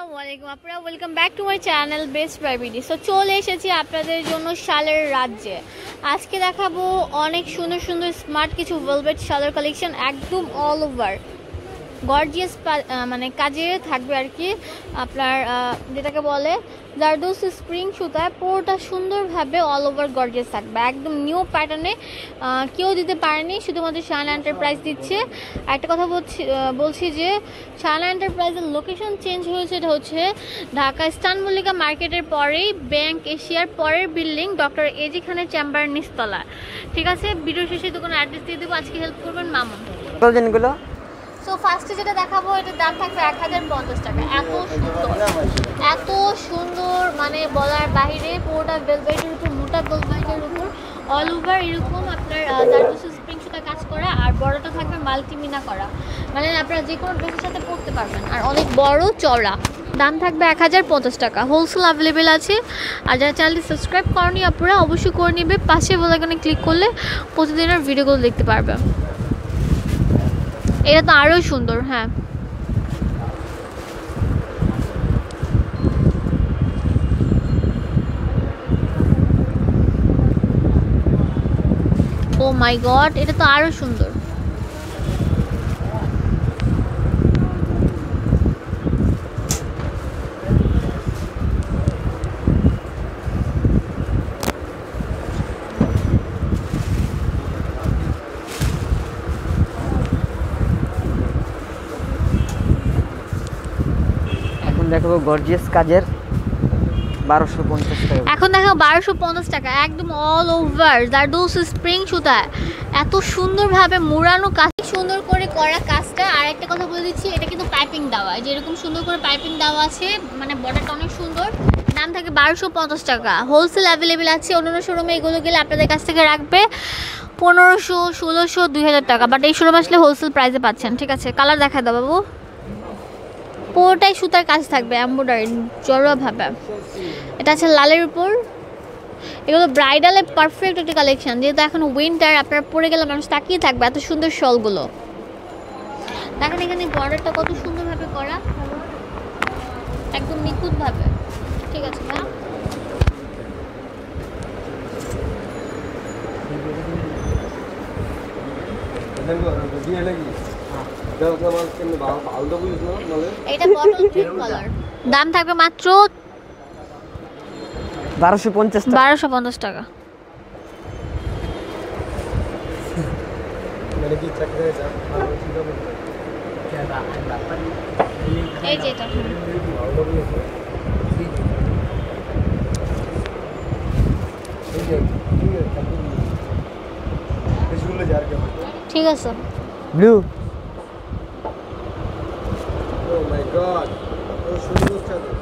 আসসালামু আলাইকুম আপনারা welcome back to my channel best প্রাইভিটি। সো চলে এসেছি আপনাদের জন্য শালের রাজ্যে। আজকে দেখাবো অনেক সুন্দর সুন্দর স্মার্ট কিছু ভেলভেট শালের কালেকশন, একদম অল ওভার গর্জিয়াস মানে কাজে থাকবে আর কি। আপনার যেটাকে বলে জারদোসি স্প্রিং সুতায় পুরোটা সুন্দরভাবে অল ওভার গর্জিয়াস থাকবে, একদম নিউ প্যাটার্নে। কেউ দিতে পারেনি, শুধুমাত্র শায়না এন্টারপ্রাইজ দিচ্ছে। একটা কথা বলছি যে শায়না এন্টারপ্রাইজের লোকেশন চেঞ্জ হয়েছে, এটা হচ্ছে ঢাকা স্টান মল্লিকা মার্কেটের পরেই ব্যাংক এশিয়ার পরের বিল্ডিং, ডক্টর এজি খানের চেম্বার নিচতলা। ঠিক আছে, ভিডিও শেষে দোকানের অ্যাড্রেস দিয়ে দেবো। আজকে হেল্প করবেন মামুন। সো ফার্স্টে যেটা দেখাবো এটার দাম থাকবে 1050 টাকা। এত সুন্দর মানে বলার বাইরে, পুরোটা ভেলভেটের উপর, মোটা ভেলভেটের উপর অল ওভার এরকম আপনার জারদোসি স্প্রিং সুতা কাজ করা, আর বড়টা থাকবে মাল্টিমিনা করা, মানে আপনারা যে কোনো ড্রেসের সাথে পরতে পারবেন, আর অনেক বড় চওড়া। দাম থাকবে 1050 টাকা, হোলসেল অ্যাভেলেবেল আছে। আর যারা চ্যানেলটি সাবস্ক্রাইব করেনি আপনারা অবশ্যই করে নেবে, পাশে বেল আইকনে ক্লিক করলে প্রতিদিনের ভিডিওগুলো দেখতে পারবে। এটা তো আরো সুন্দর। হ্যাঁ, ও মাই গড, এটা তো আরো সুন্দর। দেখো গর্জিয়াস কাজের 1250 টাকা। এখন দেখো 1250 টাকা, একদম অল ওভার জারদোসি স্প্রিং সুতা, এত সুন্দরভাবে মোড়ানো কাজ, সুন্দর করে করা কাজটা। আর একটা কথা বলে দিচ্ছি, এটা কিন্তু পাইপিং দেওয়া, যেরকম সুন্দর করে পাইপিং দেওয়া আছে, মানে বর্ডারটা অনেক সুন্দর। দাম থাকে 1250 টাকা, হোলসেল অ্যাভেলেবেল আছে। অন্যান্য শোরুমে এগুলো গেলে আপনাদের কাছ থেকে রাখবে 1500, 1600, 2000 টাকা, বাট এই শোরুমে আসলে হোলসেল প্রাইসে পাচ্ছেন। ঠিক আছে, কালার দেখা দাও বাবু। পুরোটাই সুতার কাজ থাকবে, এমব্রয়ডারি জড়োভাবে। এটা আছে লালের উপর। এগুলো ব্রাইডালে পারফেক্ট একটা কালেকশন, যেহেতু এখন উইন্টার, আপনারা পরে গেলে মানুষ তাকিয়ে থাকবে, এত সুন্দর শলগুলো দেখেন। এখানে বর্ডারটা কত সুন্দরভাবে করা, একদম নিখুঁতভাবে। ঠিক আছে না, এটা বটল গ্রিন কালার। দাম থাকবে মাত্র 1250 টাকা। এই যে এটা ঠিক আছে, blue. Oh my god, so সুন্দর চাদর।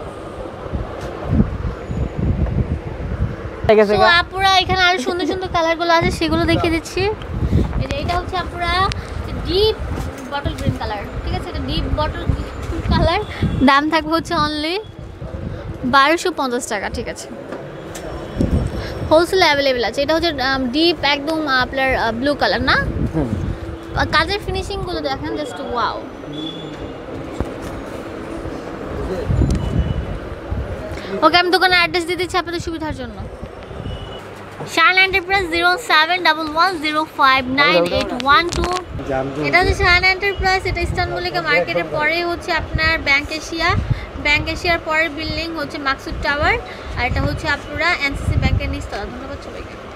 তো আপুরা এখানে আরো সুন্দর সুন্দর কালারগুলো আছে, সেগুলো দেখিয়ে দিচ্ছি। এই যে এটা হচ্ছে আপুরা ডিপ বটল গ্রিন কালার। ঠিক আছে, এটা ডিপ বটল গ্রিন কালার। দাম থাকবে হচ্ছে অনলি 1250 টাকা। ঠিক আছে, হোলসেল অ্যাভেলেবেল আছে। এটা হচ্ছে ডিপ একদম আপনার ব্লু কালার না, কাজের ফিনিশিংগুলো দেখেন, জাস্ট ওয়াও। ওকে, আমি দোকানের অ্যাড্রেস দিয়ে দিচ্ছি আপনাদের সুবিধার জন্য। শায়না এন্টারপ্রাইজ 0711059812। এটা হচ্ছে শায়না এন্টারপ্রাইজ, এটা ইস্টার্ন মল্লিকা মার্কেটের পরে হচ্ছে আপনার ব্যাংক এশিয়ার পরের বিল্ডিং হচ্ছে মাকসুদ টাওয়ার, আর এটা হচ্ছে আপনারা এনসিসি ব্যাংকের নিচতলা। ধন্যবাদ সবাইকে।